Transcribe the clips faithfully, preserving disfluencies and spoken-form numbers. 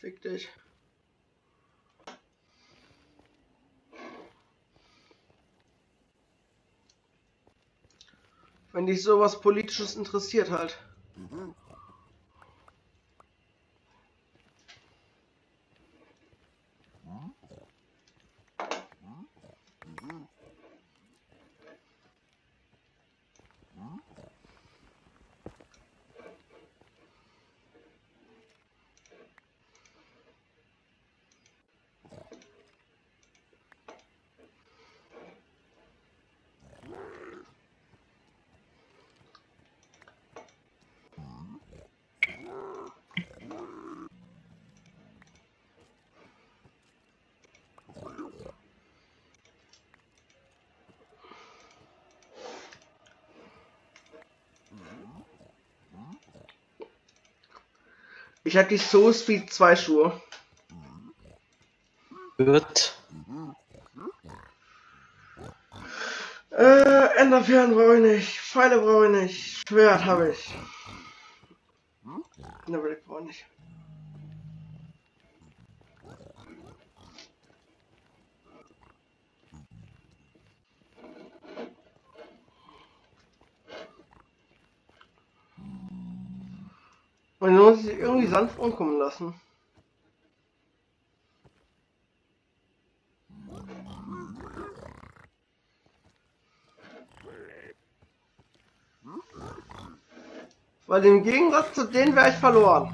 Fick dich. Wenn dich sowas Politisches interessiert halt. Mhm. Ich hatte die So Speed zwei Schuhe. Wird. Äh, Enderperlen brauche ich nicht. Pfeile brauche ich nicht. Schwert habe ich. Ne, will ich brauche nicht. Und muss ich irgendwie sanft umkommen lassen. Weil im Gegensatz zu denen wäre ich verloren.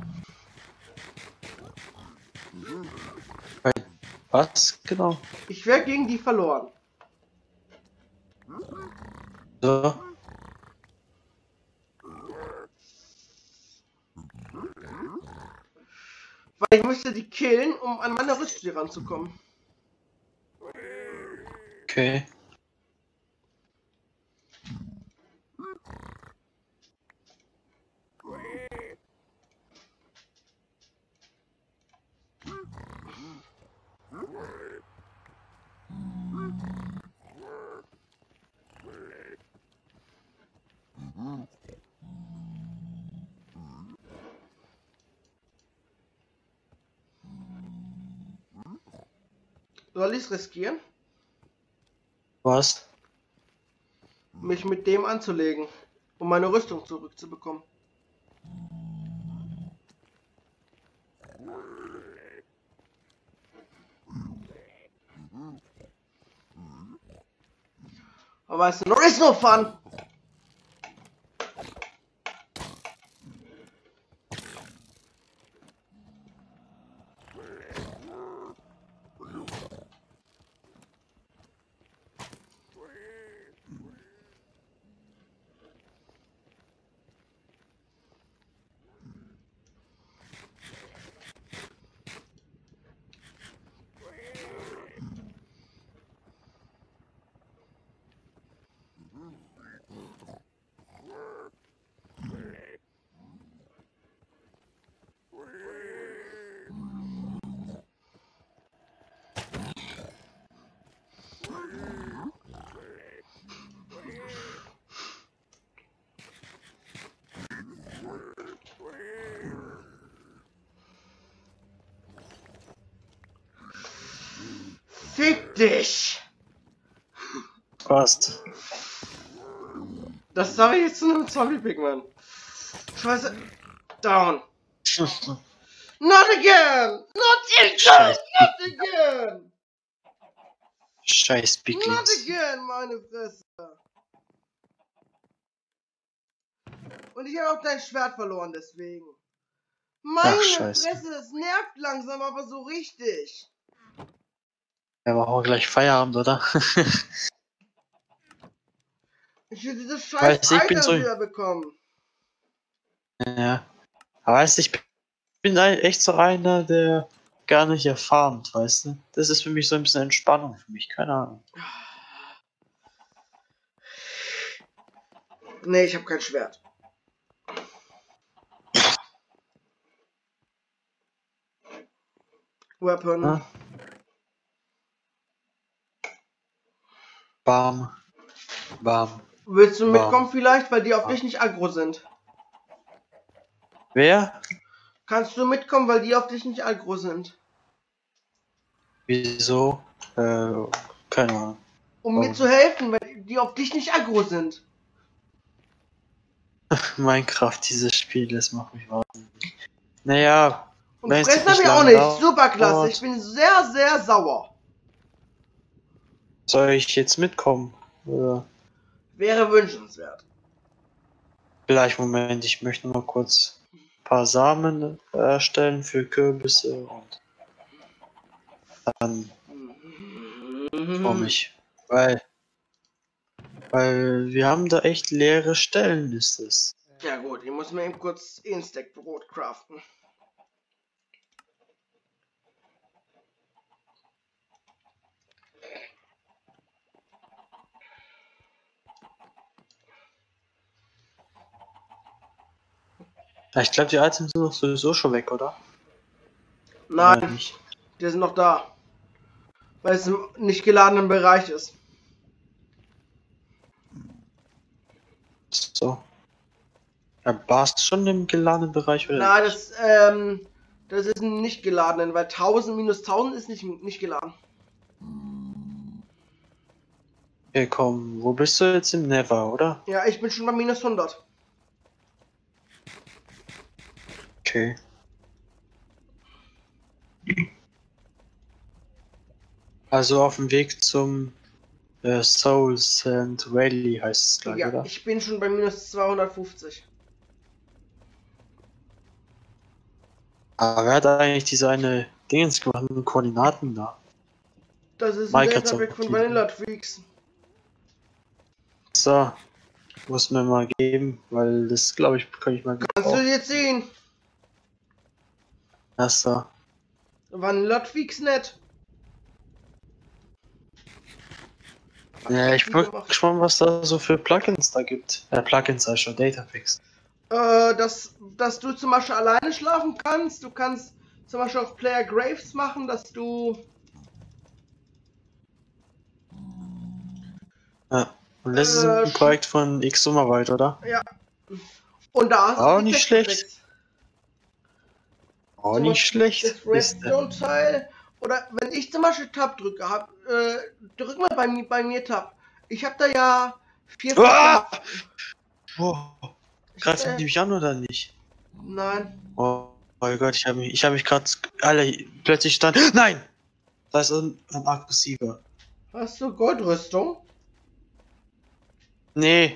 Was genau? Ich wäre gegen die verloren. So. Weil ich müsste die killen, um an meine Rüstung ranzukommen. Okay. Soll ich es riskieren, Was? mich mit dem anzulegen, um meine Rüstung zurückzubekommen? Aber weißt du, no is no fun! Fick dich! Was? Das sage ich jetzt zu einem Zombie-Pigman. Scheiße. Down. Not again! Not again! Scheiß, Not again! Scheiß Not Piglins. again, meine Fresse! Und ich habe auch dein Schwert verloren, deswegen. Meine Ach, Scheiße. Fresse, das nervt langsam, aber so richtig. Ja, machen wir gleich Feierabend, oder? Ich will dieses scheiß Weißt du, ich bin Item so- wieder bekommen. Ja. Aber weißt du, ich bin ein- echt so einer, der gar nicht erfahren, weißt du? Das ist für mich so ein bisschen Entspannung für mich, keine Ahnung. Nee, ich habe kein Schwert. Weapon. Ja? Bam. Bam. Willst du Bam. mitkommen vielleicht, weil die auf Bam. dich nicht aggro sind? Wer? Kannst du mitkommen, weil die auf dich nicht aggro sind? Wieso? Äh, keine Ahnung. Um mir zu helfen, weil die auf dich nicht aggro sind. Minecraft, dieses Spiel, das macht mich wahnsinnig. Naja, Und wenn es fressen habe nicht ich auch lange nicht. Super klasse. Ich dauert, bin sehr, sehr sauer. soll ich jetzt mitkommen? Oder? Wäre wünschenswert. Vielleicht, Moment, ich möchte mal kurz ein paar Samen erstellen für Kürbisse und dann komme ich. Weil, weil wir haben da echt leere Stellen, ist es. Ja gut, ich muss mir eben kurz Instant-Brot craften. Ja, ich glaube, die Items sind doch sowieso schon weg, oder? Nein, Oder nicht? die sind noch da. Weil es im nicht geladenen Bereich ist. So. Ja, warst du schon im geladenen Bereich oder Nein, nicht? das, ähm, das ist ein nicht geladenen, weil tausend minus tausend ist nicht, nicht geladen. Okay, komm, wo bist du jetzt im Never, oder? Ja, ich bin schon bei minus hundert. Okay. Also auf dem Weg zum äh, Soul Sand Valley heißt es gleich, Ja, oder? ich bin schon bei minus zweihundertfünfzig. Aber wer hat eigentlich diese eine Dingens gemacht mit Koordinaten da? Das ist ein Mike hat's Data-Pack auch von die- Vanilla Tweaks. So, muss mir mal geben, weil das glaube ich kann ich mal Kannst du jetzt sehen? Erster. Vanilla Tweaks nett. Ja, ich bin gespannt, was da so für Plugins da gibt. Äh, Plugins, also schon Datafix. Äh, dass, dass du zum Beispiel alleine schlafen kannst. Du kannst zum Beispiel auch Player Graves machen, dass du. Ja. Und das ist Äh, ein Projekt von X Sommerwald, oder? Ja. Und da ist Auch die nicht schlecht. Textfix. Auch Zum nicht Beispiel schlecht. Das Ist der. Redstone-Teil. Oder wenn ich zum Beispiel Tab drücke, hab, äh, drück mal bei mir, bei mir Tab. Ich habe da ja vier Ah! verschiedene- Oh, Ich hab greifen da- die mich an oder nicht? Nein. Oh mein Gott, ich habe mich, ich habe mich gerade, alle plötzlich stand. Nein! Da ist ein, ein aggressiver. Hast du Goldrüstung? Nee.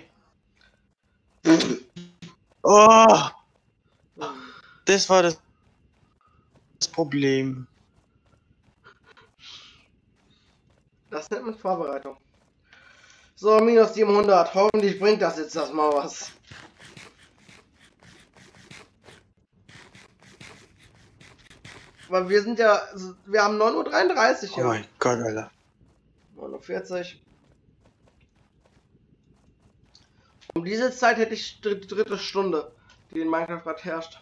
Oh, das war das, das Problem. Das nennt man Vorbereitung. So, minus siebenhundert. Hoffentlich bringt das jetzt das mal was. Weil wir sind ja, wir haben neun Uhr dreiunddreißig, Oh ja. mein Gott, Alter. neun Uhr vierzig. Um diese Zeit hätte ich die dritte Stunde, die in Minecraft gerade herrscht.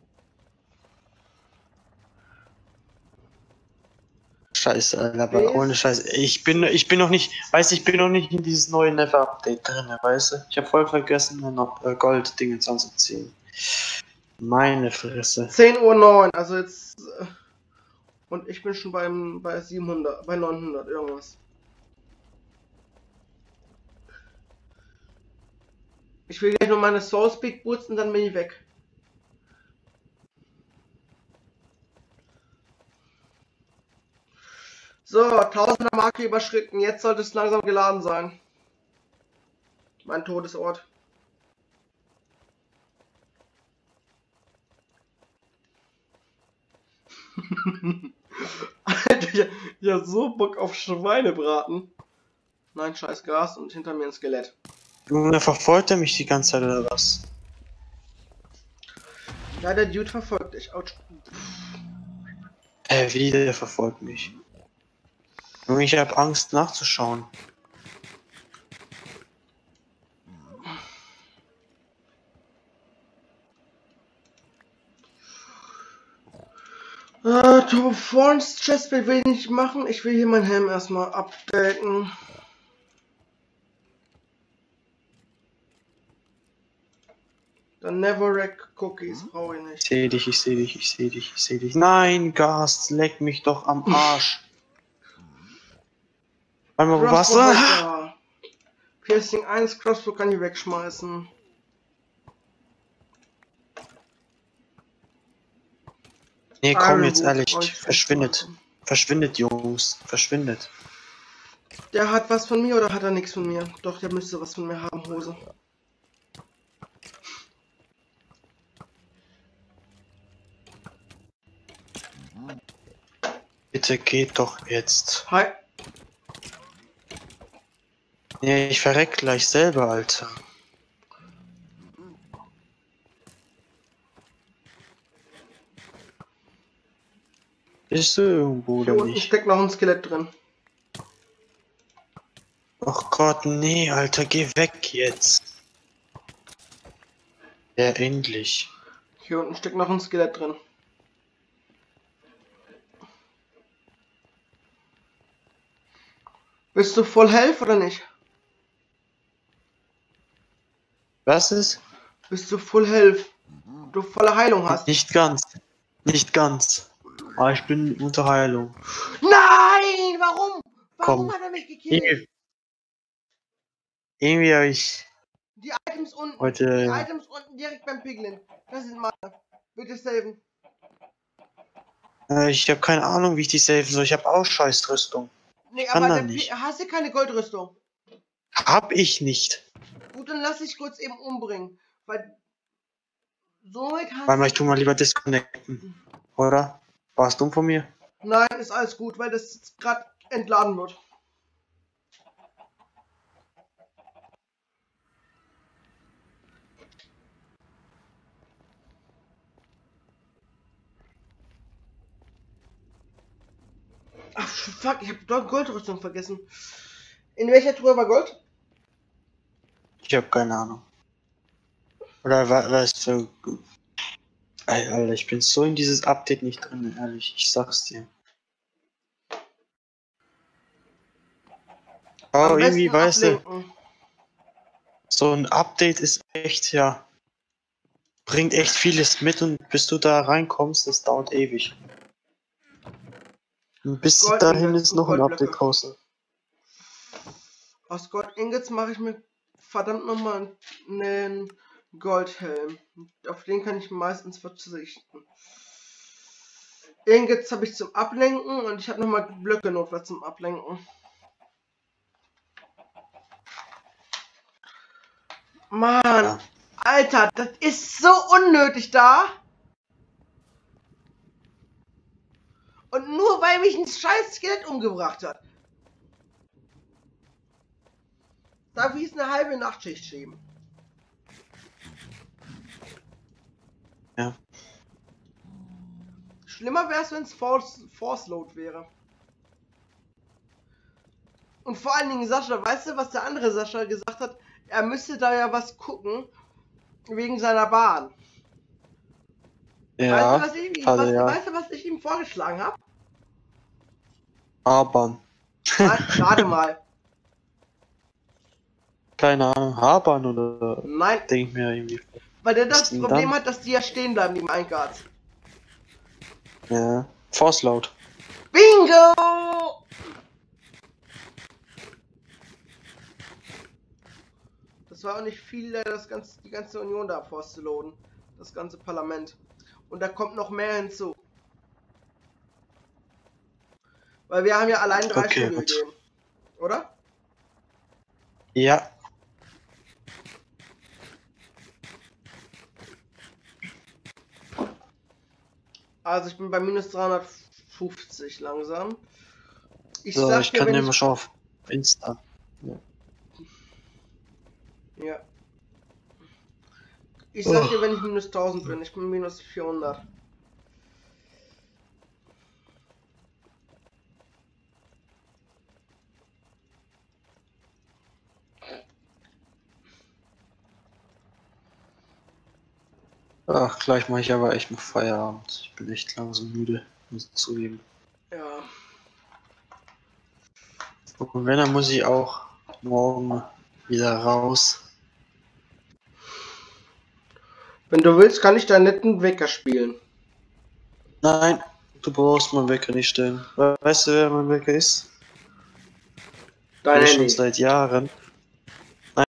Scheiße, Alter, aber ohne Scheiße. Ich bin, ich bin noch nicht, weißt du, ich bin noch nicht in dieses neue Never-Update drin, weißt du? Ich habe voll vergessen, mir noch äh, Gold-Dinge anzuziehen. Meine Fresse. zehn Uhr neun, also jetzt. Äh, und ich bin schon beim, bei siebenhundert, bei neunhundert irgendwas. Ich will gleich nur meine Soul Speed boosten und dann bin ich weg. So, tausender Marke überschritten. Jetzt sollte es langsam geladen sein. Mein Todesort. Alter, ich, ich hab so Bock auf Schweinebraten. Nein, scheiß Gras und hinter mir ein Skelett. Junge, verfolgt er mich die ganze Zeit oder was? Ja, der Dude verfolgt dich. Autsch. Äh, wie der verfolgt mich. Junge, ich hab Angst nachzuschauen. Äh, Top Forns Chestplate will ich nicht machen. Ich will hier meinen Helm erstmal updaten. Dann Neverrack Cookies brauche ich Ich nicht. seh dich, ich seh dich, ich seh dich, ich seh dich. Nein, Gast, leck mich doch am Arsch. Einmal, wo warst du? Crossbow da. Piercing eins, Crossbow kann ich wegschmeißen. Nee, komm Iron jetzt Wood ehrlich, brauche ich verschwindet. wegschmeißen. Verschwindet, Jungs, verschwindet. Der hat was von mir oder hat er nichts von mir? Doch, der müsste was von mir haben, Hose. Bitte geht doch jetzt. Hi. Nee, ich verreck gleich selber, Alter. Bist du irgendwo Hier oder unten nicht? steckt noch ein Skelett drin. Ach Gott, nee, Alter, geh weg jetzt. Ja, endlich. Hier unten steckt noch ein Skelett drin. Bist du voll Health oder nicht? Was ist? Bist du Full Health? Du volle Heilung hast? Nicht ganz. Nicht ganz. Aber ich bin unter Heilung. Nein! Warum? Warum Komm. hat er mich gekillt? Irgendwie, irgendwie habe ich Die Items unten. heute. Die Items unten direkt beim Piglin. Das sind meine. Bitte saven. Äh, ich habe keine Ahnung, wie ich die saven soll. Ich habe auch Scheißrüstung. Nee, Kann aber da der nicht. Pi- hast du keine Goldrüstung? Hab ich nicht. Gut, dann lass ich kurz eben umbringen. Weil somit hast Warte mal, ich tu mal lieber disconnecten. Oder? War's dumm von mir? Nein, ist alles gut, weil das jetzt gerade entladen wird. Ach, fuck, ich habe dort Goldrüstung vergessen. In welcher Truhe war Gold? Ich habe keine Ahnung. Oder wa- weißt du. Ey, Alter, ich bin so in dieses Update nicht drin, ehrlich. Ich sag's dir. Am Oh, irgendwie, besten weißt du, ablenken. so ein Update ist echt, ja. Bringt echt vieles mit und bis du da reinkommst, das dauert ewig. Und bis Gold dahin Ingots, ist gut noch ein Goldblöcke. Update draußen. Aus Gold Ingots mache ich mir verdammt nochmal einen Goldhelm. Auf den kann ich meistens verzichten. Ingots habe ich zum Ablenken und ich habe nochmal Blöcke notfalls zum Ablenken. Mann, Ja. Alter, das ist so unnötig da. Und nur weil mich ein scheiß Skelett umgebracht hat. Darf ich es eine halbe Nachtschicht schieben? Ja. Schlimmer wäre es, wenn es Force, Force Load wäre. Und vor allen Dingen Sascha, weißt du, was der andere Sascha gesagt hat? Er müsste da ja was gucken, wegen seiner Bahn. Ja, Weißt du, was ich, also was, ja. weißt du, was ich ihm vorgeschlagen habe? Habern. Nein, rate mal. Keine Ahnung, Habern oder Nein, denk ich mir irgendwie. weil der Was das denn Problem dann? hat, dass die ja stehen bleiben, die Minecarts. Ja. Force Loud. Bingo! Das war auch nicht viel, das ganze, die ganze Union da vorzuloaden. Das ganze Parlament. Und da kommt noch mehr hinzu. Weil wir haben ja allein drei Okay, Stück gut. gegeben. Oder? Ja. Also ich bin bei minus dreihundertfünfzig langsam. Ich So, sag ich dir, kann wenn dir ich... mal schon auf Insta. Ja. Ja. Ich sag Oh. dir, wenn ich minus tausend bin. Ich bin minus vierhundert. Ach, gleich mache ich aber echt mal Feierabend. Ich bin echt langsam müde, muss ich zugeben. Ja. Und wenn, dann muss ich auch morgen wieder raus. Wenn du willst, kann ich deinen netten Wecker spielen. Nein, du brauchst meinen Wecker nicht stellen. Weißt du, wer mein Wecker ist? Dein Oder Handy. schon seit Jahren.